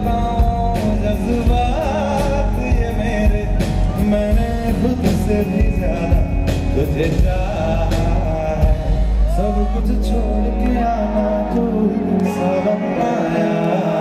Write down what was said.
बताऊं जज्बात ये मेरे, मैंने खुद से भी ज्यादा तुझे चाहा है। सब कुछ छोड़ के आना तो सावन आया।